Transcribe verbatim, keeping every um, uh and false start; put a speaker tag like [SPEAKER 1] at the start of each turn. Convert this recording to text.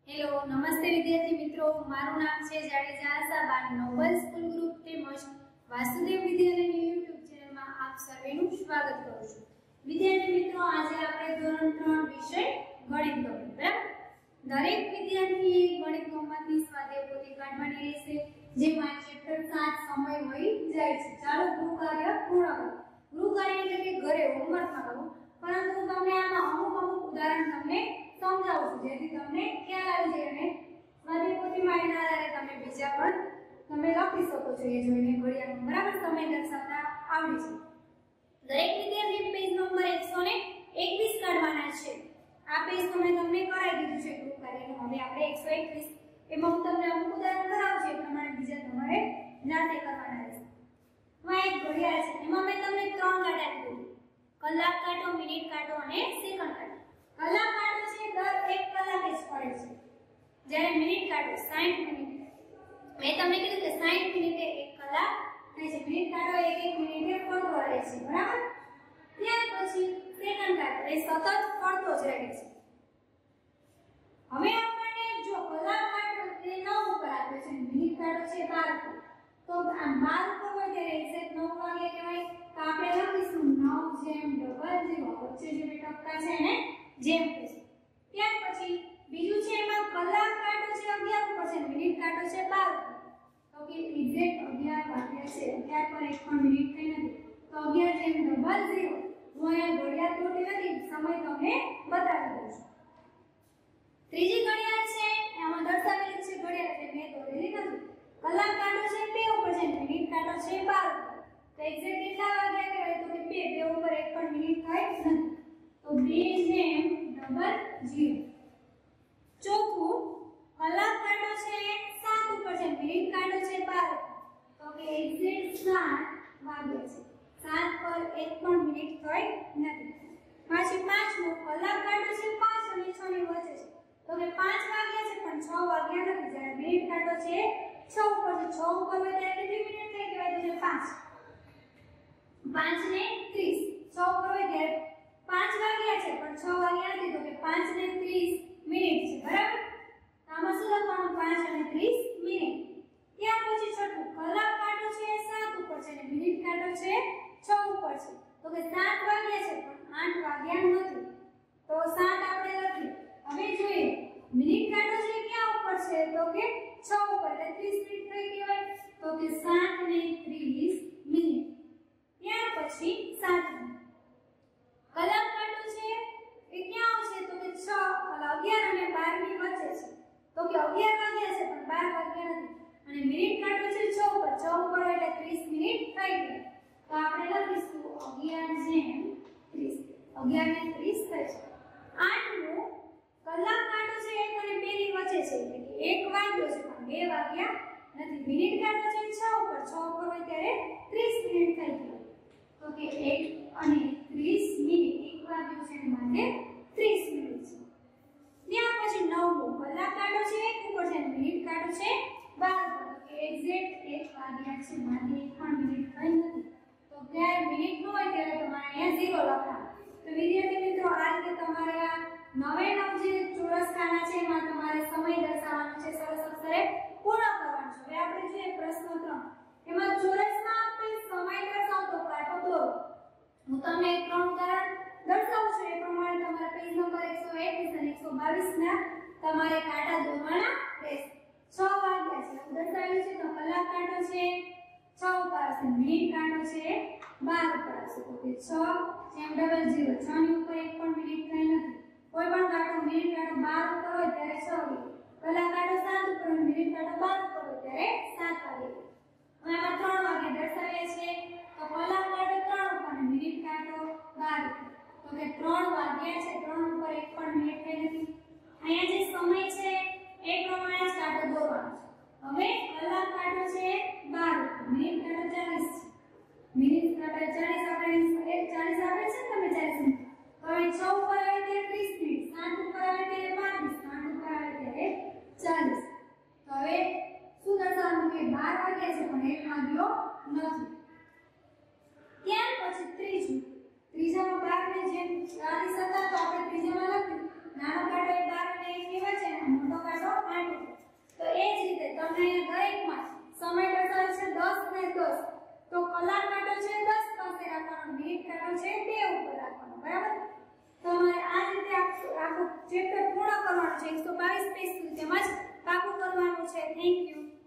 [SPEAKER 1] Hello નમસ્તે વિદ્યાર્થી મિત્રો, મારું નામ છે Jadeja Ashaban noble school group તેમજ વાસુદેવ વિદ્યાલયની યુટ્યુબ ચેનલમાં આપ સર્વેનું સ્વાગત કરું છું। વિદ્યાર્થી મિત્રો, આજે આપણે ધોરણ ત્રણ વિષય ગણિત ગમે બરાબર। દરેક વિદ્યાર્થીએ ગણિત ગમમાંથી સ્વાધ્યાય પોથી કાઢવાની રહેશે, જેમાં ચેપ્ટર સાત સમય વહી જાય છે। ચાલો ગૃહ કાર્ય પૂર્ણ કરો। ગૃહ કાર્ય એટલે કે ઘરે હોમવર્કમાં કરવું, પરંતુ તમને આમાં અમુક અમુક ઉદાહરણ તમને સમજાવું છું, જેથી તમને ખ્યાલ આવી જાય અને સ્વાધ્યાય પોથીમાં એના આધારે તમે બીજા પણ તમે લખી શકો છો। એ જોઈને ઘડિયાળનો બરાબર સમય દર્શાવતા આવડી છે। દરેક વિદ્યાર્થી પેજ નંબર એકસો એકવીસ કાઢવાના છે। આ પેજ તમે તમને કરાવી દીધું છે ગૃહ કાર્યનું। હવે આપણે એકસો એકવીસ એમાં હું તમને અમુક ઉદાહરણ કરાવું છું, એ પ્રમાણે બીજા તમારે જાતે કરવાના રહેશે। માં એક ઘડિયાળ છે, એમાં મેં તમને ત્રણ કાંટા કીધું, કલાક કાંટો, મિનિટ કાંટો અને સેકન્ડ કાંટો। કલાક કાંટો છે દર એક કલાકે જ ફરે છે, જ્યારે મિનિટ કાંટો સાઠ મિનિટ, મેં તમને કીધું કે સાઠ મિનિટે એક કલાક થાય છે, મિનિટ કાંટો એક એક મિનિટે ફરતો રહે છે બરાબર। ત્યાર પછી સેકન્ડ કાંટો એ સતત ફરતો જ રહે છે। હવે આપણને જો કલાક કાંટો તે નવ ઉપર આપે છે, મિનિટ કાંટો છે બાર ઉપર, તો આ બાર ઉપર હોય ત્યારે એક્ઝેક્ટ નવ વાગે કહેવાય, તો આપણે લખીશું નવ જેમ ડબલ ઝીરો, વચ્ચે જે બે ટપકા છે એને જેમ કહીશું। ત્યાર પછી બીજું છે, એમાં કલાક કાંટો છે અગિયાર ઉપર છે, મિનિટ કાંટો છે બાર ઉપર, તો કે એક્ઝેક્ટ અગિયાર વાગ્યા છે, અગિયાર પર એક પણ મિનિટ થઈ નથી, તો અગિયાર જેમ ડબલ ઝીરો, હું અહીંયા ઘડિયાળ તોડી નથી, સમય તમને બતાવી દઉં છું। ત્રીજી ઘડિયાળ છે, એમાં દર્શાવેલી છે ઘડિયાળ, એટલે મેં દોરેલી નથી। કલાક કાંટો છે બે ઉપર છે, મિનિટ કાંટો છે બાર ઉપર, તો એક્ઝેક્ટ કેટલા વાગ્યા કહેવાય, તો કે બે બે ઉપર એક પણ મિનિટ થઈ નથી, તો બે જેમ ડબલ ઝીરો। ચોથું, કલાક કાંટો છે સાત ઉપર છે, મિનિટ કાંટો છે બાર ઉપર, તો કે એક્ઝેક્ટ સાત વાગ્યા છે, સાત પર એક પણ મિનિટ થઈ નથી। પછી પાંચમું, કલાક કાંટો છે પાંચ અને છ ની વચ્ચે છે, તો કે પાંચ વાગ્યા છે પણ છ વાગ્યા નથી, જ્યારે મિનિટ કાંટો છે છ ઉપર છે, છ ઉપર હોય ત્યારે કેટલી મિનિટ થઈ કહેવાય, તો કે પાંચ, પાંચ ને ત્રીસ, છ ઉપર હોય ત્યારે પાંચ વાગ્યા છે પણ છ વાગ્યા નથી, તો કે પાંચ ને ત્રીસ મિનિટ છે બરાબર। આમાં શું લખવાનું, પાંચ અને ત્રીસ મિનિટ। ત્યાર પછી છઠ્ઠું, કલાક કાંટો છે સાત ઉપર છે અને મિનિટ કાંટો છે છ ઉપર છે, તો કે સાત વાગ્યા છે પણ આઠ વાગ્યા નથી, તો સાત આપણે લખીએ। હવે જોઈએ મિનિટ કાંટો છે ક્યાં ઉપર છે, તો કે છ ઉપર, એટલે ત્રીસ મિનિટ થઈ કહેવાય, તો કે સાત ને ત્રીસ મિનિટ। ત્યાર પછી સાતમું, કલાક કાંટો છે એ ક્યાં આવશે, તો કે છ અગિયાર અને બાર ની વચ્ચે છે, તો કે અગિયાર વાગ્યા છે પણ બાર વાગ્યા નથી, અને મિનિટ કાંટો છે છ ઉપર, છ ઉપર એટલે ત્રીસ મિનિટ થઈ ગઈ, તો આપણે લખીશું અગિયાર જેમ ત્રીસ, અગિયાર ને ત્રીસ થાય છે। આઠમું, કલાક કાંટો છે એક અને બે ની વચ્ચે છે, એટલે કે એક વાગ્યો છે પણ બે વાગ્યા નથી, મિનિટ કાંટો છે છ ઉપર, છ ઉપર હોય ત્યારે ત્રીસ મિનિટ થઈ ગઈ, તો કે એક અને ત્રીસ મિનિટ, એક વાગ્યો છે એટલે માટે ત્રીસ મિનિટ છે। ત્યાર પછી નવમું, કલાક કાંટો છે એક ઉપર છે અને મિનિટ કાંટો છે બાર ઉપર, તો કે એક્ઝેક્ટ એક વાગ્યા છે, માટે એક પણ મિનિટ થઈ નથી, તો જ્યારે મિનિટ ન હોય ત્યારે તમારે અહીંયા ઝીરો લખવાનું। તો વિદ્યાર્થી મિત્રો, આ રીતે તમારે આ નવે નવ જે ચોરસ ખાના છે એમાં તમારે સમય દર્શાવવાનો છે, સરસ અક્ષરે પૂર્ણ કરવાનો છે। હવે આપણે જોઈએ પ્રશ્ન ત્રણ, એમાં ચોરસમાં આપેલ સમય દર્શાવતો કાંટો દોરો। હું તમને ત્રણ ઉદાહરણ દર્શાવું છું, એ પ્રમાણે તમારે પેજ નંબર એકસો એકવીસ અને એકસો બાવીસ ના તમારે કાંટા દોરવાના રહેશે। છ વાગ્યા છે એવું દર્શાવેલું છે, તો કલાક કાંટો છે છ ઉપર આવશે, મિનિટ કાંટો છે બાર ઉપર આવશે, તો કે છ જેમ ડબલ ઝીરો, છ ની ઉપર એક પણ મિનિટ થઈ નથી, કોઈ પણ કાંટો મિનિટ કાંટો બાર ઉપર હોય ત્યારે છ વાગે, કલાક કાંટો સાત ઉપર અને મિનિટ કાંટો બાર ઉપર હોય ત્યારે સાત વાગે। હવે આમાં ત્રણ વાગે દર્શાવ્યા છે, તો કલાક કાંટો ત્રણ ઉપર અને મિનિટ કાંટો બાર ઉપર, તો કે ત્રણ વાગ્યા છે, ત્રણ ઉપર એક પણ મિનિટ થઈ નથી। અહીંયા જે સમય છે એ પ્રમાણે જ કાંટો દોરવાનો છે। હવે કલાક કાંટો છે બાર ઉપર, મિનિટ કાંટો ચાલીસ છે, મિનિટ કાંટો ચાલીસ, આપણે ચાલીસ આપે છે ને તમે ચાલીસ મિનિટ, તો હવે છ ઉપર આવે ત્યારે ત્રીસ મિનિટ, સાત ઉપર આવે ત્યારે પાંત્રીસ, આઠ ઉપર આવે ત્યારે ચાલીસ, તો હવે શું દર્શાવવાનું કે બાર વાગ્યા છે પણ એક વાગ્યો નથી। ત્યાર પછી ત્રીજું, ત્રીજામાં બાર ને જેમ ચાલીસ હતા, તો આપણે ત્રીજામાં લખ્યું નાનો કાંટો એ બાર અને એક ની વચ્ચે, મોટો કાંટો તમને દરેકમાં સમય દર્શાવે છે દસ ને દસ, તો કલાક કાંટો છે દસ પાસે રાખવાનો, મિનિટ કાંટો છે બે ઉપર રાખવાનો, બરાબર? તમારે આ રીતે આખું ચેપ્ટર પૂર્ણ કરવાનું છે, એકસો બાવીસ પેજ સુધી તેમજ પાકું કરવાનું છે. Thank you.